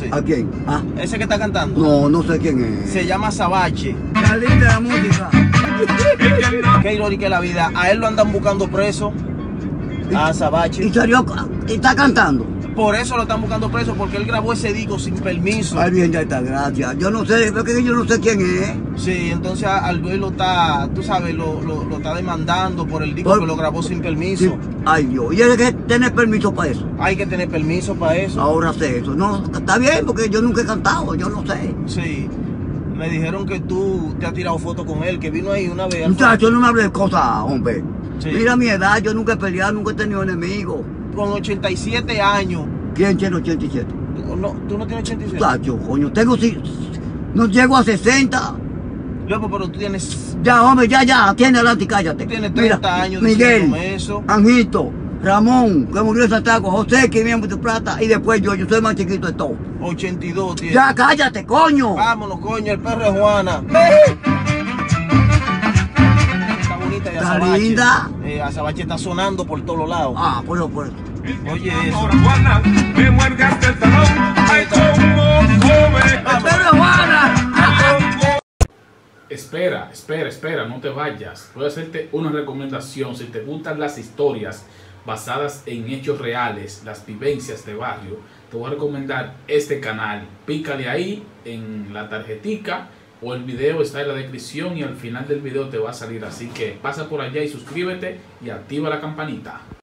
conoce? ¿A quién? ¿Ah? Ese que está cantando. No, no sé quién es. Se llama Sabache. La linda la música. Qué irónica es la vida. A él lo andan buscando preso. A Sabache. Y salió, y está cantando. Por eso lo están buscando preso, porque él grabó ese disco sin permiso. Ay, bien, ya está, gracias. Yo no sé, porque yo no sé quién es. Sí, entonces al güey lo está, tú sabes, lo está demandando por el disco que lo grabó sin permiso. Sí. Ay, Dios. Y hay que tener permiso para eso. Hay que tener permiso para eso. Ahora sé eso. No, está bien, porque yo nunca he cantado, yo no sé. Sí. Me dijeron que tú te has tirado fotos con él, que vino ahí una vez. Muchacho, no me hables de cosas, hombre. Sí. Mira mi edad, yo nunca he peleado, nunca he tenido enemigos. Con 87 años. ¿Quién tiene 87? No, tú no tienes 87. Muchacho, coño, tengo no llego a 60. Luego, pero tú tienes. Ya, hombre, ya, tiene adelante y cállate. Tú tienes 30 Mira, años Miguel, diciéndome eso. Anjito, Ramón, que murió en Santiago, José, que viene de Plata, y después yo soy más chiquito de todo. 82 tiene. Ya, cállate, coño. Vámonos, coño, el perro de Juana. Está bonita y Está Azabache. linda. Azabache está sonando por todos lados. Ah, por eso. Oye, eso. Juana, me muerde hasta el talón. Ay, cómo come. ¡El perro de Juana! Espera, no te vayas. Voy a hacerte una recomendación. Si te gustan las historias basadas en hechos reales, las vivencias de barrio, te voy a recomendar este canal. Pícale ahí en la tarjetica o el video está en la descripción y al final del video te va a salir. Así que pasa por allá y suscríbete y activa la campanita.